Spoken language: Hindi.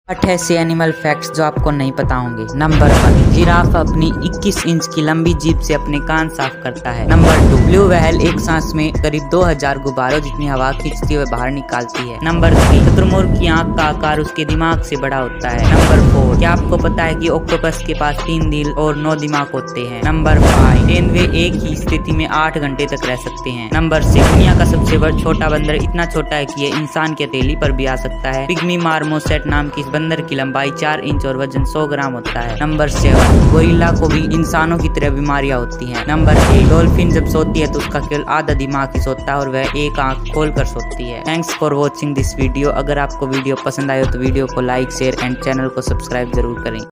8 ऐसे एनिमल फैक्ट्स जो आपको नहीं पता होंगे। नंबर 1, जिराफ अपनी 21 इंच की लंबी जीभ से अपने कान साफ करता है। नंबर 2, ब्लू व्हेल एक सांस में करीब 2000 गुब्बारों जितनी हवा खींचती हुए बाहर निकालती है। नंबर 3, शुतुरमुर्ग की आंख का आकार उसके दिमाग से बड़ा होता है। नंबर 4, क्या आपको पता है कि ऑक्टोपस के पास 3 दिल और 9 दिमाग होते हैं। नंबर 5, तेंदुए एक ही स्थिति में 8 घंटे तक रह सकते हैं। नंबर 6, दुनिया का सबसे बड़ा छोटा बंदर इतना छोटा है कि ये इंसान की हथेली पर भी आ सकता है। पिग्मी मार्मोसेट नाम की इस बंदर की लंबाई 4 इंच और वजन 100 ग्राम होता है। नंबर 7, गोरिल्ला को भी इंसानों की तरह बीमारियां होती हैं। नंबर 8, डॉल्फिन जब सोती है तो उसका केवल आधा दिमाग ही सोता है और वह एक आंख खोलकर सोती है। Thanks for watching this video. अगर आपको वीडियो पसंद आए तो वीडियो को लाइक, शेयर एंड चैनल को सब्सक्राइब जरूर करें।